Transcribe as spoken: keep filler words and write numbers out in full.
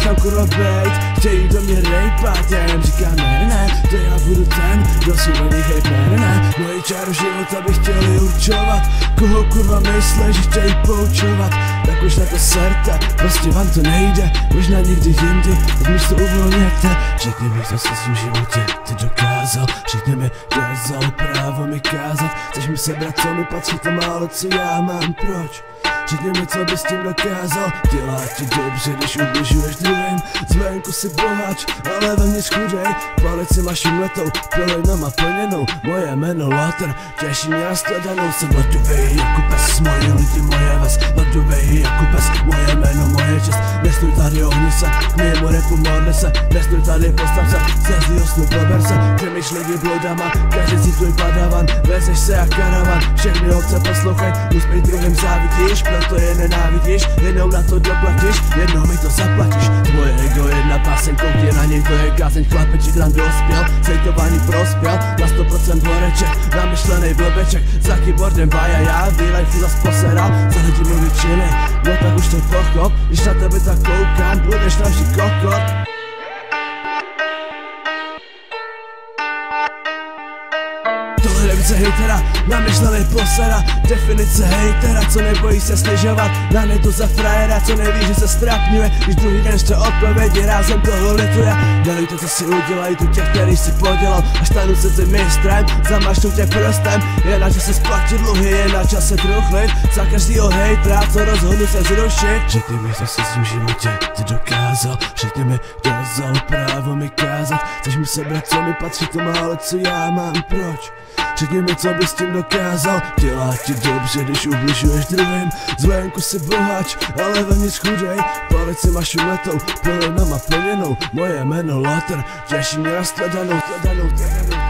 nechám kurva bejt. Chtějí do mě rejpat, já jim říkám ne, ne, to já budu ten, kdo si do nich hejtne, ne, ne. Moji čáru života by chtěli určovat, koho kurva myslí, že chtějí poučovat. Tak už na to serte, prostě vám to nejde, možná někdy jindy, tak místo uvolněte. Řekni mi, co jsi v svým životě ty dokázal, řekni mi, kdo je vzal právo mi kázat. Chceš mi sebrat, co mi patří, to málo, co já mám, proč? Řekni mi, co bys tím dokázal. Dělá ti dobře, když ubližuješ druhým. Zvenku si bohač, ale vevnitř chudej. Palici máš umletou, pilenou a plněnou. Moje jméno Lothar, těší mě a stradanou. Jsem ledovej jako pes, moje lidi, moje ves. Ledovej jako pes, moje jméno, moje čest. Nestůj tady, ohni se, k mému repu modli se. Nestůj tady, postav se, ze zlýho snu prober se. Přemýš lidi bloudama, každý si tvůj padavan. Vezeš se jak karavan, všechny obce poslouchaj. Úspěch druhým závidíš, proto je nenávidíš, jednou na to doplatíš, jednou mi to zaplatíš. Tvoje ego jedna pásen, koukně na něj, to je kázeň, chlapeček nám dospěl, sejtovaný prospěl, na sto procent horeček, namyšlenej blbeček, za keyboardem baja já, výlej fila sposeral, za lidi mluví činy, no tak už to pochop, když na tebe tak koukám, budeš navždy kokot. Tohle je více hejtera, namyšlenej posera. Definice hejtera, co nebojí se snižovat. Na netu za frajera, co neví, že se strapňuje, když druhý den ještě odpovědi rázem toho lituje. Dělej to, co si udělají tu těch, který si podělal, a stanu se ty mistrem, zamašnu tě prstem. Je na čase splatit dluhy, je na čase truchlit za každýho hejtera, co rozhodnu se zrušit. Řekni mi, co jsi v svým životě ty dokázal, řekni mi, kdo je vzal právo mi kázat. Chceš mi sebrat, co mi patří, to málo, co já mám, proč? Řekni mi, co bys tím dokázal. Dělá ti dobře, když ubližuješ druhým. Zvenku si bohač, ale vevnitř chudej. Palici máš umletou, pilenou a plněnou. Moje jméno Lothar, těší mě na stradanou, stradanou, stradanou.